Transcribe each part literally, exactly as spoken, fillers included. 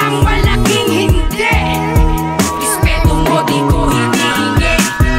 ang malaking hindi. Respeto mo di ko hinihingi.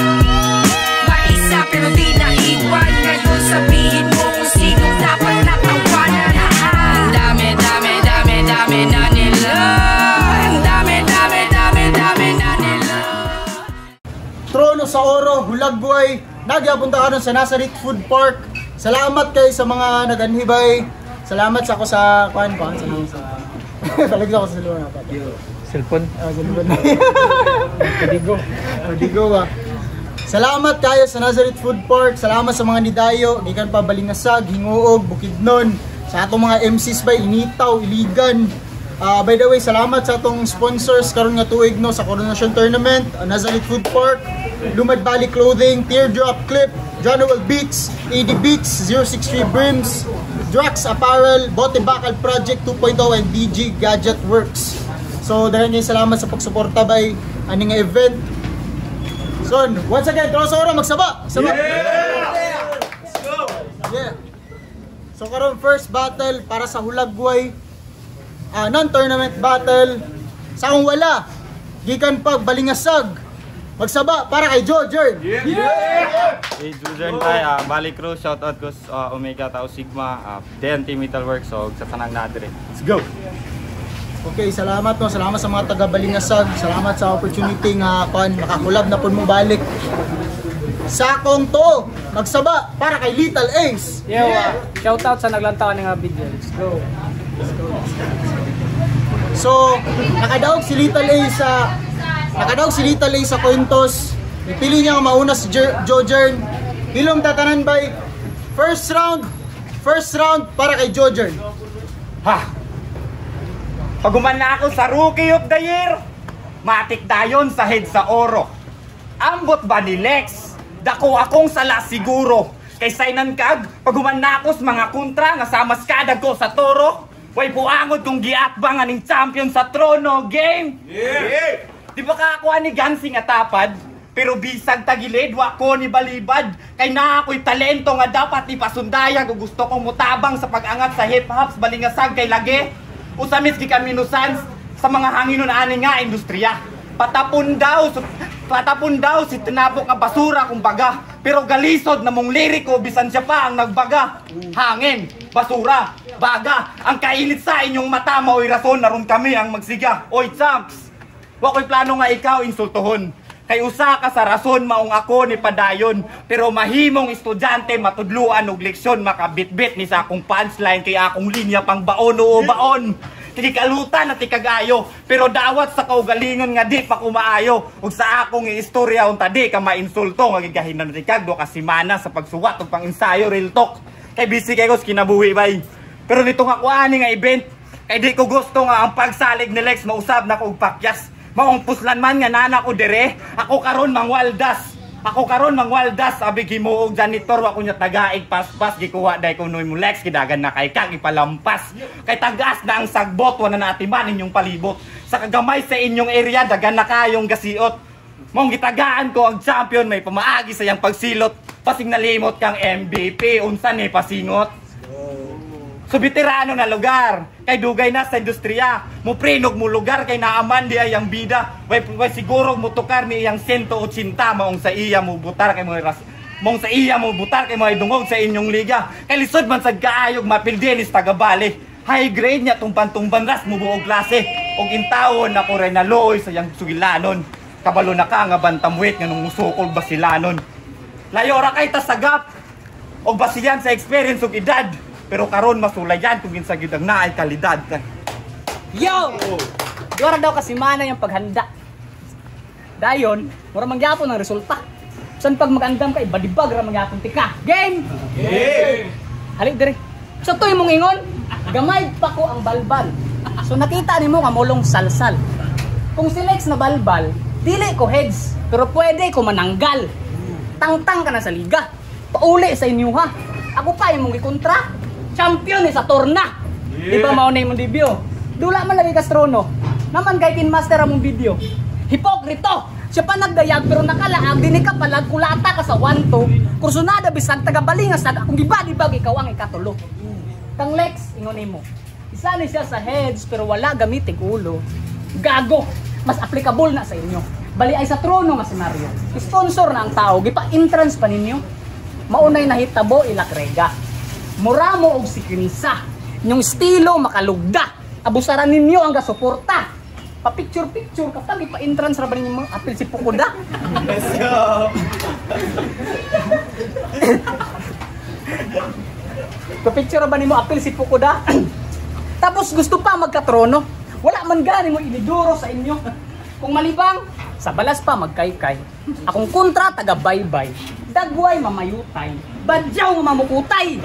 Maisa pero di naiwan. Ngayon sabihin mo kung sinong dapat natawanan. Ang dami, dami, dami, dami na nila. Ang dami, dami, dami, dami na nila. Trono sa Oro, Hulagbuhay, nagyapunta ka nun sa Nazareth Food Park. Salamat kayo sa mga nag-anhibay. Salamat sa ako sa kuan ko, sa sa. Talag ako sa cellphone na pa. Cellphone. Ah, cellphone. Kadigo. Kadigo ba? Salamat kayo sa Nazareth Food Park. Salamat sa mga nidayo, gikan pa Balingasag, Hinguog, Bukidnon. Sa atong mga M Cs ba, Initaw, Iligan. Uh, by the way, salamat sa atong sponsors karon nga tuig no sa Coronation Tournament, uh, Nazareth Food Park, Lumad Valley Clothing, Teardrop Clip, Johnwell Beats, A D Beats, zero six three Brims, Drax Apparel, Bote Bakal Project two point oh, and D G Gadget Works. So, dahil ngayon salamat sa pagsuporta by aning nga event. So, once again, Trono sa Oro, magsaba! Magsaba! Yeah! Let's go! Yeah! So, karon first battle para sa Hulagbuhay. Uh, non-tournament battle sa akong wala gikan pag Balingasag magsaba para kay Jojern. Yeah! Yeah! Hey Jojern tay, uh, Bali Crew, shout out ko sa uh, Omega Tau Sigma, uh, then Team Metalworks, so sa tanang natin. Let's go! Okay, salamat no, salamat sa mga taga Balingasag, salamat sa opportunity nga kon makakulab na pud mo balik. Sa akong to, magsaba para kay Little Ace. Yo, uh, shout out sa naglantaw nga video. Let's go. Let's go. So, nakadaog si Little Ace sa nakadaog si Little Ace sa Quintos. Ipili niya nga mauna si Jojern. Hilom tatanan by first round. First round para kay Jojern. Ha! Paguman na ako sa Rookie of the Year. Matik dayon sa head sa Oro. Ambot ba ni Lex? Dako akong sala siguro. Kay sainan kag, paguman na ako sa mga kontra nga samas kadag ko sa Toro. Way buangod kung giatbang aning champion sa Trono game. Yeah! Yeah. Di ba kakuha ni Gansing nga tapad? Pero bisag tagilid, wa ko ni balibad. Kay na ako'y talento nga dapat ipasundaya kung gusto kong mutabang sa pag-angat sa hip-hops Balingasag kay lagi. Usamis gi kami nusan sa mga hanginon ani nga industriya. Patapon daw, patapon daw si tinabok nga basura kumbaga. Pero galisod na mong liriko bisan siya pa ang nagbaga. Hangin, basura, baga. Ang kainit sa inyong mata mao'y rason naron kami ang magsiga. Oy champs, wa ko'y plano nga ikaw insultohon. Kay usa ka sa rason maong ako ni padayon. Pero mahimong estudyante matudluan og leksyon makabitbit ni sa akong punchline kay akong linya pang baon o baon. Tikikalutan at tikagayo, pero dawat sa kaugalingon nga di pa kumaayo. Ug sa akong istorya unta di ka mainsulto nga gigahinan tikag do ka semana sa pagsuwat ug pang-ensayo real talk. Kay busy kay ko kinabuhi bay. Pero nito nga kuani nga event, kay di ko gusto nga ang pagsalig ni Lex mausab na ko og pakyas. Maong puslan man nga nana ko dire, ako karon mangwaldas. Ako karon mangwaldas abi gimuog janitor wa kunya tagaig paspas gikuha dai kunoy mo Lex kidagan na kay kag ipalampas. Kay tagas na ang sagbot wa na natiman inyong palibot. Sa kagamay sa inyong area dagan na kayong gasiot. Mong gitagaan ko ang champion may pamaagi sa yang pagsilot. Pasing nalimot kang M V P unsa ni pasingot. So veterano na lugar, kay dugay na sa industriya. Mo prinog mo lugar kay naaman di ayang bida. Way, way siguro mo tukar ni iyang one hundred eighty maong sa iya mo butar kay mo ras. Mong sa iya mo butar kay mo dungog sa inyong liga. Kay lisod man sad kaayog mapildinis tagabali. High grade niya tumpan-tumban ras mo buog klase. Og intawon na ko ray naluoy sa yang sugilanon. Kabalo na ka nga bantamwet nga nung musukol basilanon. Layo ra kay tasagap. Og basiyan sa experience ug edad. Pero karon masulayan kung ginsa gyud ang naay kalidad. Yo! Dura daw kasi mana yung paghanda. Dayon, mura mangyapon ang resulta. San pag magandam ka, ibadibag ra mangyapon tika. Game! Game! Halik diri. So to imong ingon, gamay pa ko ang balbal. So nakita nimo nga mulong salsal. Kung si Lex na balbal, dili ko heads, pero pwede ko mananggal. Tangtang ka na sa liga. Pauli sa inyo ha. Ako pa imong gikontra. Champion ni sa torna. Yeah. Di ba mao na imong debut? Dula man lagi ka Trono. Naman kay Kin Master among video. Hipokrito. Siya pa nagdayag pero nakalaag dini ka palag kulata ka sa one two. Kursunada bisag taga Balingasag akong gibali-bag ikaw ang ikatulo. Kang Lex ingon nimo. Isa ni siya sa heads pero wala gamiting ulo. Gago, mas applicable na sa inyo. Bali ay sa trono nga senaryo. Sponsor na ang tao, gipa-entrance pa ninyo. Maunay nahitabo ilakrega. Mura mo og si Kinsa. Yung estilo makalugda. Abusaran ninyo ang gasuporta. Pa-picture-picture kapag ipa-entrance ra ba ninyo mga apil si Pukuda? Let's go! Pa-picture ra ba ninyo apil si Pukuda? Tapos gusto pa magkatrono. Wala man gani mo iniduro sa inyo. Kung malibang, sa balas pa magkaykay. Akong kontra taga baybay. Dagway mamayutay. Badyaw mamukutay.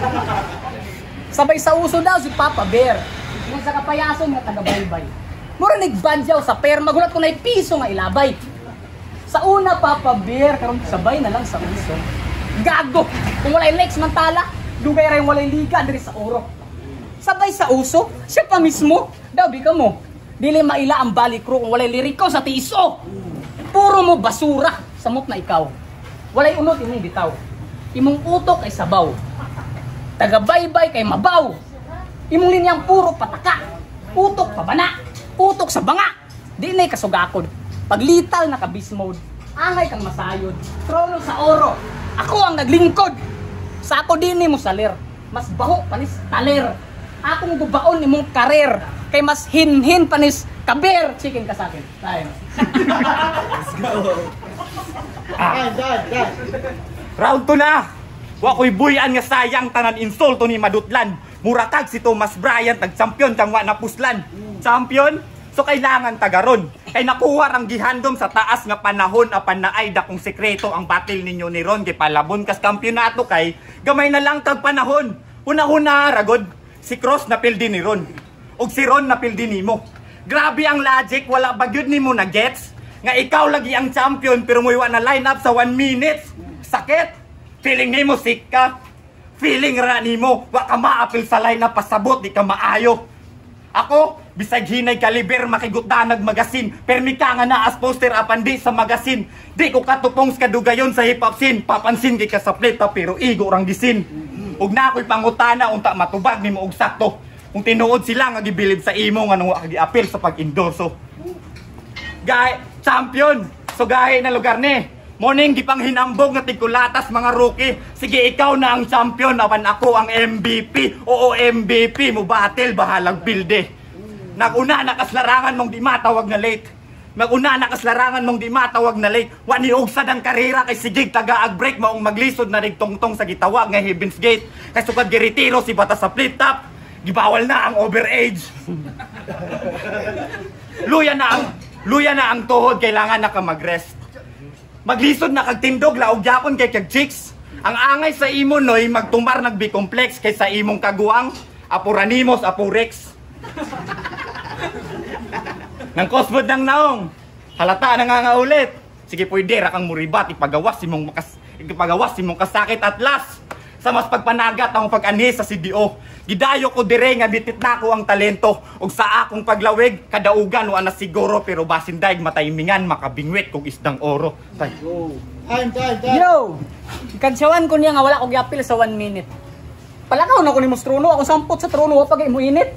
Sabay sa uso daw si Papa Bear. Yung sa kapayason nga taga baybay. Mura nagbadyaw sa per. Magulat ko na piso nga ilabay. Sa una Papa Bear, karon sabay na lang sa uso. Gago! Kung walay Lex Mantala, dugay rin walay liga diri sa oro. Sabay sa uso, siya pa mismo. Dabi ka mo. Dili maila ang balik crew kung walay liriko sa tiso. Puro mo basura. Samot na ikaw. Walay unot imong bitaw. Imong utok ay sabaw. Taga-baybay kay mabaw. Imong linyang puro pataka. Utok pabana. Utok sa banga. Di na'y kasugakod. Paglital na ka beast mode. Angay kang masayod. Trono sa oro. Ako ang naglingkod. Sa ako din mo salir. Mas baho panis taler. Akong gubaon imong karer. Kay mas hin-hin panis kaber. Chicken ka sa akin. Tayo. Let's go! Dad, dad, dad. Round two na. Wa ko'y buyan nga sayang tanan insulto ni Madutlan. Muratag si Thomas Bryant nag-champion kang wa napuslan. Champion? So kailangan tagaron. Kay nakuha ang gihandom sa taas nga panahon apan naay dakong sekreto ang battle ninyo ni Ron kay palabon kas kampyonato kay gamay na lang kag panahon. Una-una ragod si Cross na pildi ni Ron. Og si Ron na pildi nimo. Grabe ang logic, wala ba gyud nimo na gets? Nga ikaw lagi ang champion pero mo na line up sa one minute. Sakit. Feeling nimo sick ka. Feeling ra nimo wa ka maapil sa line up pasabot di ka maayo. Ako, bisag hinay kaliber makigutdanag magasin, permi ka nga naas poster apan di sa magasin. Di ko katupong sa kadugayon sa hip hop scene, papansin kay ka sa pleta pero igo rang gisin. Ug na ako'y pangutana unta matubag nimo og sakto. Kung tinuod sila nga gibilib sa imo nga nung agi-apil sa pag-endorso. Gay, champion, so gahe na lugar ni. Morning gipang hinambog na tigkulatas mga rookie. Sige ikaw na ang champion apan ako ang M V P. Oo M V P mo battle bahalag pilde. Naguna nakaslarangan mong di matawag na late. Maguna nakaslarangan mong di matawag na late. Wa ni ugsad ang karera kay sigig taga-ag break maong maglisod na rigtongtong sa gitawag nga Heaven's Gate. Kay sukad giretiro si bata sa flip top. Gibawal na ang overage. Luya na ang luya na ang tuhod kailangan na ka mag-rest. Maglisod na kag tindog laog gyapon kay kag chicks. Ang angay sa imo noy magtumar nagbi-complex kay sa imong kaguang apuranimos apurex. Nang cosmod ng naong. Halata na nga nga ulit. Sige pwede ra kang muribat ipagawas imong makas ipagawas imong kasakit at last. Sa mas pagpanagat ang pag-anhi sa C D O. Gidayo ko dire nga bitit na ko ang talento. Og sa akong paglawig, kadaugan wa na siguro pero basin daig mataymingan makabingwit kog isdang oro. Tay. Time, time, time. Yo! Kansyawan ko niya nga wala kong yapil sa one minute. Palakaw na ko ni mo sa trono. Ako sampot sa trono, wapag mo init.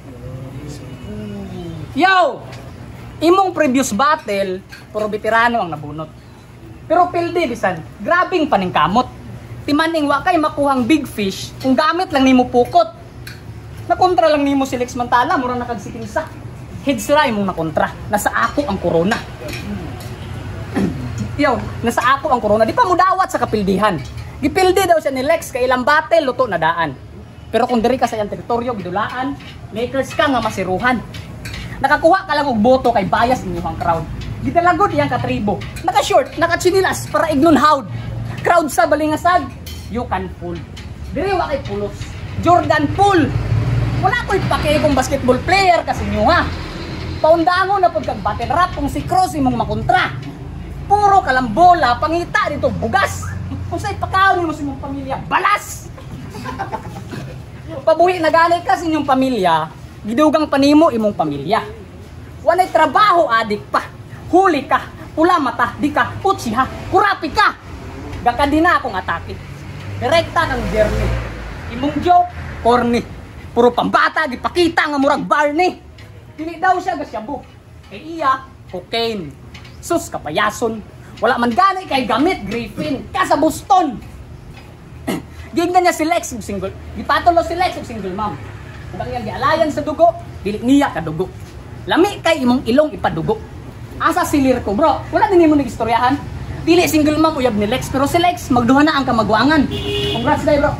Yo! Imong previous battle, puro veterano ang nabunot. Pero pildi bisan, grabing paningkamot. Timaning wa kay makuhang big fish kung gamit lang nimo pukot. Nakontra lang nimo si Lex Mantala, mura nakagsiking sa. Heads ra imong nakontra. Nasa ako ang corona. Yo, nasa ako ang corona. Di pa mo dawat sa kapildihan. Gipildi daw siya ni Lex kay ilang battle luto na daan. Pero kung diri ka sa iyang teritoryo gidulaan, makers ka nga masiruhan. Nakakuha ka lang og boto kay bias inyong crowd. Gidalagod iyang katribo. Naka-short, naka-chinilas para ignon hawd. Crowd sa balingasag, you can pull. Diri wa kay pulos. Jordan pull. Wala ko'y pake kung basketball player kasi nyo ha. Paundango na pud kag battle rap kung si Cross imong makontra. Puro kalambola, pangita dito bugas. Kung sa'y pakawin mo sa inyong pamilya, balas! Pabuhi na gani ka sa inyong pamilya, gidugang panimo imong pamilya. Walay trabaho adik pa. Huli ka, pula mata, di ka, utsiha, kurapi ka. Gakadi na akong atake. Direkta kang journey. Imong joke, corny. Puro pambata, gipakita nga murag Barney. Dili daw siya gasyabo. Kay iya, cocaine. Sus, kapayason. Wala man gani kay gamit, Griffin. Kasa Boston. Gignan niya si Lex, single. Gipatulo si Lex, single mom. Kung yan, gialayan sa dugo, dili niya kadugo. Lami kay imong ilong ipadugo. Asa silir ko, bro. Wala din mo nag-istoryahan. Dili single mom uyab ni Lex, pero si Lex magduha na ang kamagwangan. Congrats day, bro.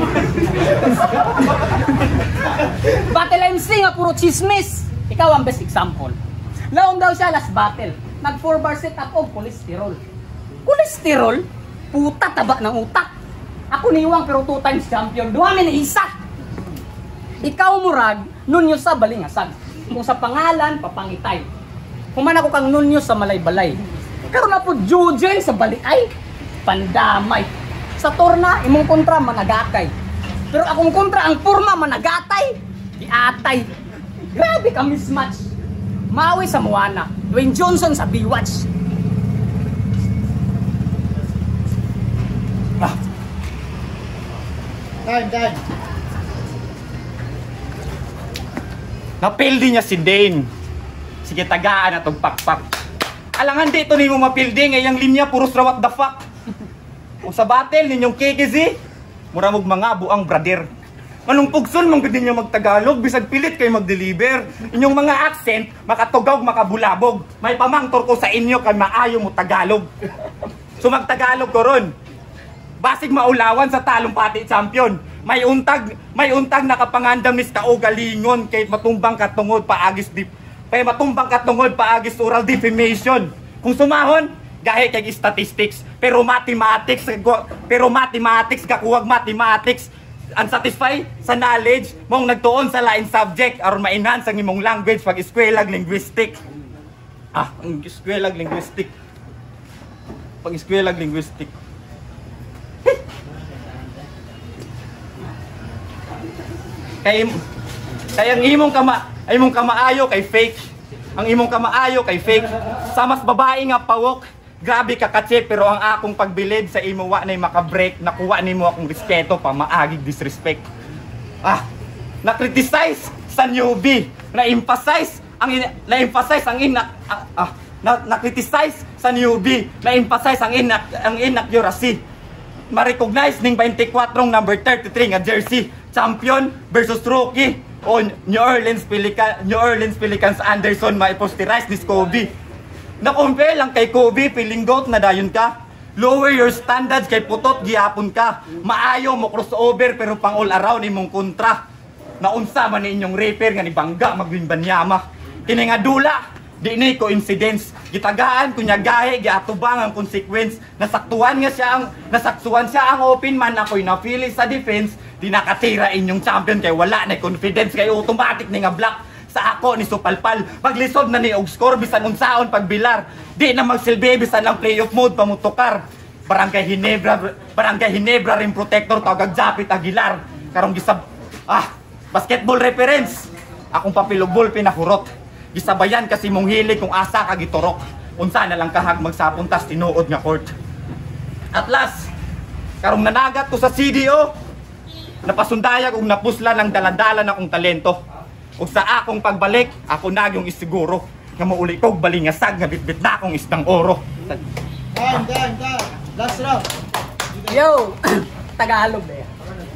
Battle M C nga puro chismis. Ikaw ang best example. Laong daw siya last battle. Nag four bar sit up og cholesterol. Cholesterol? Puta taba ng utak. Ako niwang pero two times champion. Duha min isa. Ikaw murag nunyo sa balingasag. Kung sa pangalan papangitay. Human ako kang nunyo sa malay-balay. Karon na po Jujen sa baliay. Pandamay. Sa torna imong kontra managakay. Pero akong kontra ang purma managatay. Diatay. Grabe ka mismatch. Maui sa Moana. Dwayne Johnson sa Baywatch. Ah. Time, time. Napildi niya si Dane. Sige, tagaan na tong pakpak. Alangan dito ni mo mapildi, ngayang linya puros ra what the fuck. O sa battle ninyong K K Z, mura mong mga buang brother. Anong pugson mong gudi niyo magtagalog, bisag pilit kayo mag-deliver. Inyong mga accent, makatugawg, makabulabog. May pamangtor ko sa inyo kay maayo mo Tagalog. So magtagalog ko ron. Basig maulawan sa talumpati champion. May untag, may untag nakapangandam mis kaugalingon kay matumbang katungod paagis dip. Kay matumbang katungod paagis oral defamation. Kung sumahon, gahe kay statistics, pero mathematics, pero mathematics kakuwag mathematics. Unsatisfied sa knowledge mong nagtuon sa lain subject aron ma-enhance ang imong language pag eskwela linguistic. Ah, ang eskwela linguistic. Pag eskwela linguistic. Kay kay ang imong kama, ay imong kamaayo kay fake. Ang imong kamaayo kay fake. Sa mas babae nga pawok, grabe ka katse, pero ang akong pagbilid sa imo wa nay makabreak, nakuha nimo akong respeto pa maagig disrespect. Ah, na-criticize sa newbie, na-emphasize ang na-emphasize ang ina ah, ah na, na-criticize sa newbie, na-emphasize ang ina ang inaccuracy. Ma-recognize ning twenty-four number thirty-three nga jersey, champion versus rookie o New Orleans Pelicans, New Orleans Pelicans Anderson ma-posterize ni Kobe. Na-compare lang kay Kobe, feeling goat na dayon ka. Lower your standards kay putot, gihapon ka. Maayo mo crossover pero pang all around imong kontra. Naunsa man ni inyong rapper nga ni Bangga magbimbanyama. Kini nga dula, di ni coincidence. Gitagaan kunya gahe, giatubang ang consequence. Nasaktuan nga siya ang nasaktuan siya ang open man ako'y napili sa defense. Di nakatira inyong champion kay wala na confidence kay automatic ni nga block. Sa ako ni Supalpal, maglisod na ni og score bisan unsaon pagbilar. Di na magsilbi bisan ang playoff mode pamutukar. Barangay Hinebra, Barangay Hinebra rin protector tawag Japit Aguilar. Karong gisab ah, basketball reference. Akong papilobol pinahurot. Gisabayan kasi mong hilig kung asa ka giturok. Unsa na lang kahag magsapon tas tinuod nga court. At last, karong nanagat ko sa C D O, napasundayag og napusla ng daladala na akong talento. O sa akong pagbalik, ako na yung isiguro nga mauli kog balingasag nga bitbit na akong isdang oro. Time, time, time. Last round. Yo, Tagalog eh.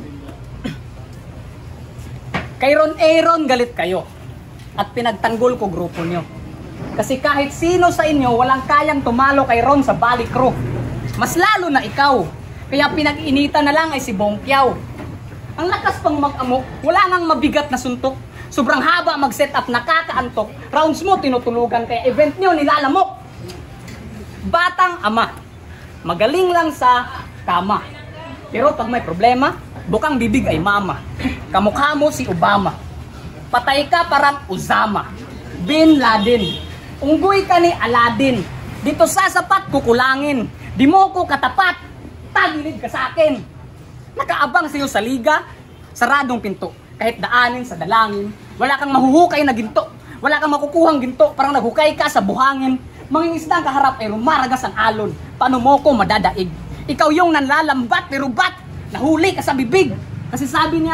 Kay Ron Aaron galit kayo at pinagtanggol ko grupo nyo. Kasi kahit sino sa inyo walang kayang tumalo kay Ron sa Bali Crew. Mas lalo na ikaw. Kaya pinag-inita na lang ay si Bongkiaw. Ang lakas pang mag-amok, wala nang mabigat na suntok. Sobrang haba mag-set up, nakakaantok. Rounds mo tinutulugan kaya event nyo nilalamok. Batang ama, magaling lang sa kama. Pero pag may problema, bukang bibig ay mama. Kamukha mo si Obama. Patay ka parang Uzama. Bin Laden. Unggoy ka ni Aladdin. Dito sa sapat kukulangin. Di mo ko katapat. Tagilid ka sa akin. Nakaabang sa'yo sa liga. Saradong pinto. Kahit daanin sa dalangin, wala kang mahuhukay na ginto. Wala kang makukuhang ginto, parang naghukay ka sa buhangin. Mangingisda ang kaharap ay rumaragas ang alon. Paano mo ko madadaig? Ikaw yung nanlalambat pero bat? Nahuli ka sa bibig. Kasi sabi niya,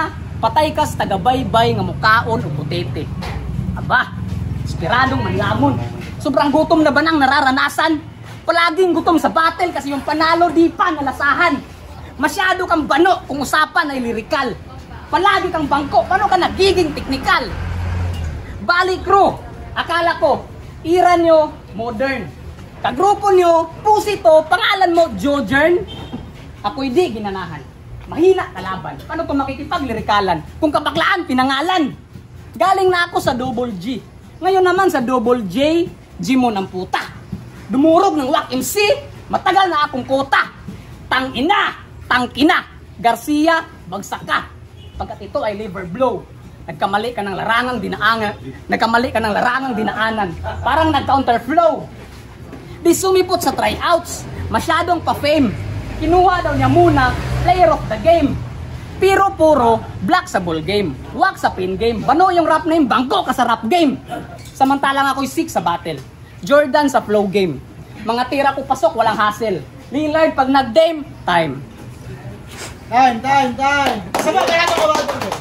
Patay kas tagabaybay nga mukaon o putete. Aba, inspiradong manlamon. Sobrang gutom na ba nang nararanasan? Palaging gutom sa battle kasi yung panalo di pa nalasahan. Masyado kang bano kung usapan ay lirikal. Palagi kang bangko, paano ka nagiging teknikal? Balik crew, akala ko, ira nyo, modern. Kagrupo nyo, pusito, pangalan mo, Jojern. Ako'y di ginanahan. Mahina kalaban. Paano kung makikipaglirikalan? Kung kabaklaan, pinangalan. Galing na ako sa Double G. Ngayon naman sa Double J, G mo ng puta. Dumurog ng W A C M C, matagal na akong kota. Tangina, tangkina, Garcia, bagsak ka. Pagkat ito ay liver blow. Nagkamali ka ng larangang dinaanan. Nagkamali ka ng larangang dinaanan. Parang nag-counter flow. Di sumipot sa tryouts. Masyadong pa-fame. Kinuha daw niya muna player of the game. Pero puro black sa ball game. Wag sa pin game. Bano yung rap name, bangko ka sa rap game. Samantalang ako'y six sa battle. Jordan sa flow game. Mga tira ko pasok, walang hassle. Lillard pag nag-dame, time. Time, time, time. Sama kaya ito kabato ko.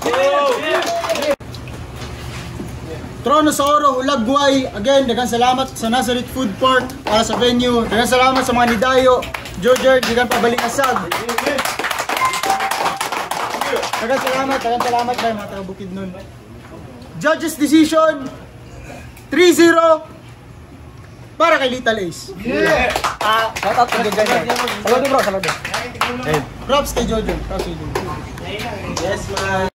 Tronosoro, Ulagway. Again, daghang salamat sa Nazareth Food Park para sa venue. Daghang salamat sa mga nidayo. Jojer, daghang pabalikasag. Daghang salamat, daghang salamat kay mga taga Bukidnon. Judges decision three zero para kay Little Ace. Ah, shout out kay Jojo. Saludo bro, saludo. Props kay Jojo. Props kay Jojo. Yes, man.